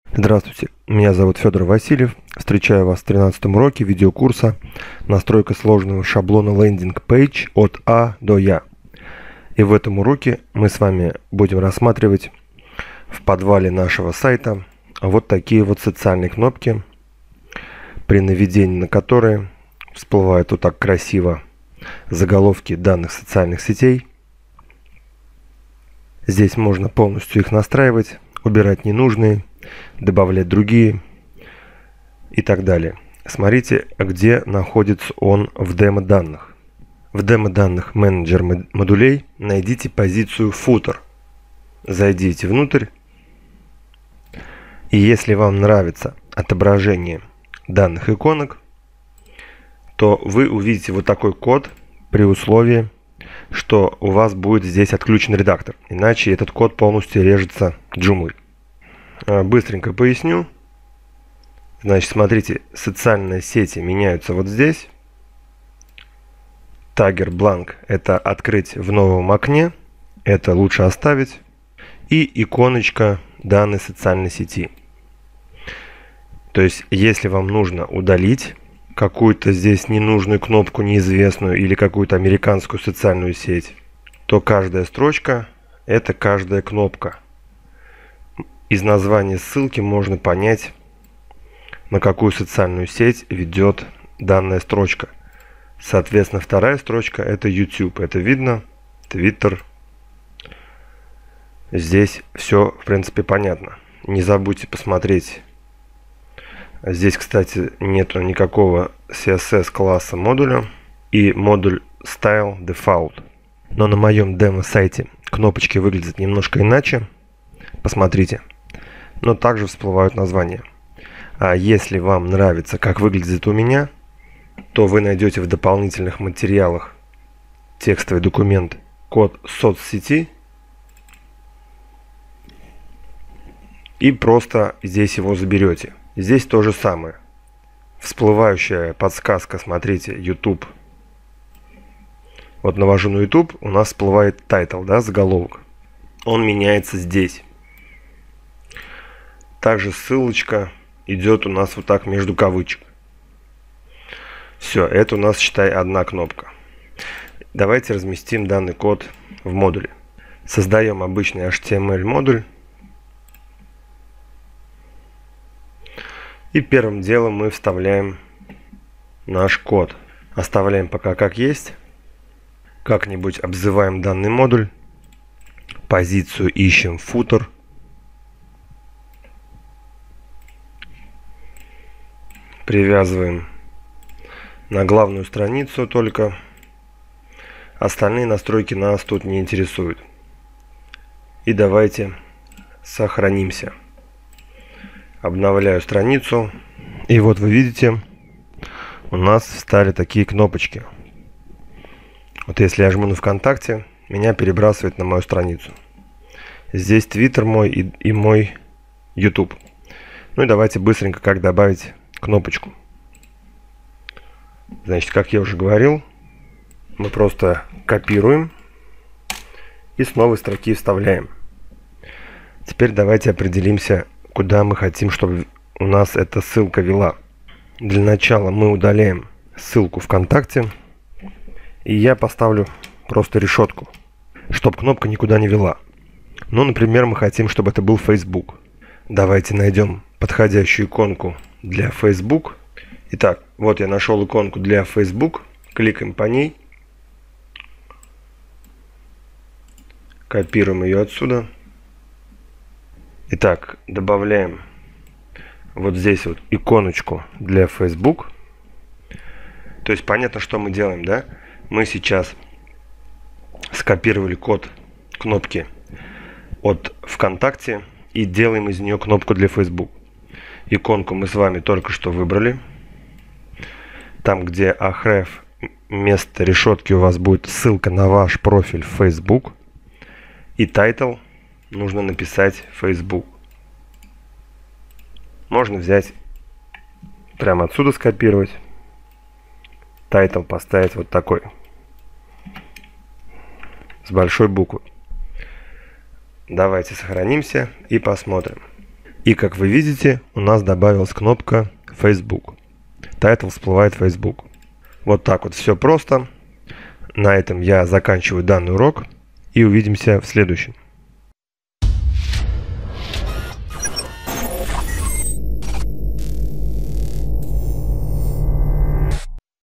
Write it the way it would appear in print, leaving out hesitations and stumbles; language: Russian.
Здравствуйте, меня зовут Федор Васильев. Встречаю вас в 13-м уроке видеокурса «Настройка сложного шаблона Landing Page от А до Я». И в этом уроке мы с вами будем рассматривать в подвале нашего сайта вот такие вот социальные кнопки, при наведении на которые всплывают вот так красиво заголовки данных социальных сетей. Здесь можно полностью их настраивать, убирать ненужные, добавлять другие и так далее. Смотрите, где находится он в демо-данных. В демо-данных менеджер модулей найдите позицию Footer. Зайдите внутрь. И если вам нравится отображение данных иконок, то вы увидите вот такой код при условии, что у вас будет здесь отключен редактор. Иначе этот код полностью режется Joomla. Быстренько поясню. Значит, смотрите, социальные сети меняются вот здесь. Тагер blank – это открыть в новом окне. Это лучше оставить. И иконочка данной социальной сети. То есть, если вам нужно удалить какую-то здесь ненужную кнопку, неизвестную, или какую-то американскую социальную сеть, то каждая строчка – это каждая кнопка. Из названия ссылки можно понять, на какую социальную сеть ведет данная строчка. Соответственно, вторая строчка – это YouTube. Это видно. Twitter. Здесь все, в принципе, понятно. Не забудьте посмотреть. Здесь, кстати, нету никакого CSS-класса модуля и модуль Style Default. Но на моем демо-сайте кнопочки выглядят немножко иначе. Посмотрите. Но также всплывают названия. А если вам нравится, как выглядит у меня, то вы найдете в дополнительных материалах текстовый документ код соцсети и просто здесь его заберете. Здесь то же самое. Всплывающая подсказка, смотрите, YouTube. Вот навожу на YouTube, у нас всплывает title, да, заголовок. Он меняется здесь. Также ссылочка идет у нас вот так между кавычек. Все, это у нас, считай, одна кнопка. Давайте разместим данный код в модуле. Создаем обычный HTML модуль. И первым делом мы вставляем наш код. Оставляем пока как есть. Как-нибудь обзываем данный модуль. Позицию ищем footer. Привязываем на главную страницу только. Остальные настройки нас тут не интересуют. И давайте сохранимся. Обновляю страницу. И вот вы видите, у нас встали такие кнопочки. Вот если я жму на ВКонтакте, меня перебрасывает на мою страницу. Здесь Twitter мой и мой YouTube. Ну и давайте быстренько как добавить кнопочку. Значит, как я уже говорил, мы просто копируем и с новой строки вставляем. Теперь давайте определимся, куда мы хотим, чтобы у нас эта ссылка вела. Для начала мы удаляем ссылку ВКонтакте, и я поставлю просто решетку, чтобы кнопка никуда не вела. Ну, например, мы хотим, чтобы это был Facebook. Давайте найдем подходящую иконку для Facebook. Итак, вот я нашел иконку для Facebook. Кликаем по ней. Копируем ее отсюда. Итак, добавляем вот здесь вот иконочку для Facebook. То есть понятно, что мы делаем, да? Мы сейчас скопировали код кнопки от ВКонтакте и делаем из нее кнопку для Facebook. Иконку мы с вами только что выбрали. Там, где ahref, вместо решетки у вас будет ссылка на ваш профиль в Facebook. И title нужно написать Facebook. Можно взять, прямо отсюда скопировать. Title поставить вот такой. С большой буквы. Давайте сохранимся и посмотрим. И как вы видите, у нас добавилась кнопка Facebook. Title всплывает Facebook. Вот так вот все просто. На этом я заканчиваю данный урок и увидимся в следующем.